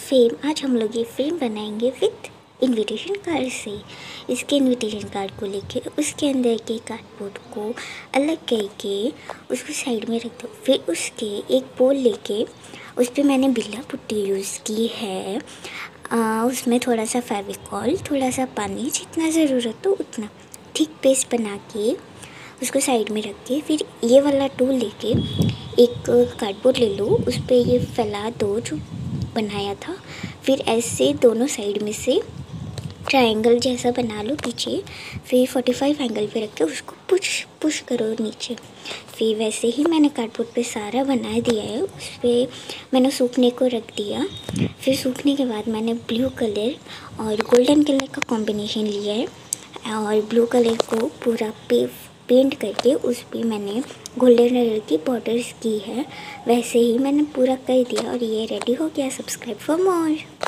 Frame, आज हम लोग ये फ्रेम बनाएंगे विथ इनविटेशन कार्ड से। इसके इनविटेशन कार्ड को लेके उसके अंदर के कार्डबोर्ड को अलग करके उसको साइड में रख दो। फिर उसके एक बोल लेके उस पर मैंने बिल्ला पुट्टी यूज़ की है। उसमें थोड़ा सा फेविकॉल, थोड़ा सा पानी, जितना ज़रूरत हो उतना, ठीक पेस्ट बना के उसको साइड में रख के फिर ये वाला टूल लेके एक कार्डबोर्ड ले लो, उस पर ये फैला दो जो बनाया था। फिर ऐसे दोनों साइड में से ट्रायंगल जैसा बना लो पीछे। फिर 45 एंगल पे रख के उसको पुश करो नीचे। फिर वैसे ही मैंने कार्डबोर्ड पे सारा बना दिया है। उस पर मैंने सूखने को रख दिया। फिर सूखने के बाद मैंने ब्लू कलर और गोल्डन कलर का कॉम्बिनेशन लिया है और ब्लू कलर को पूरा पेंट करके उस पर मैंने गोल्डन कलर की बॉर्डर्स की है। वैसे ही मैंने पूरा कर दिया और ये रेडी हो गया। Subscribe for more.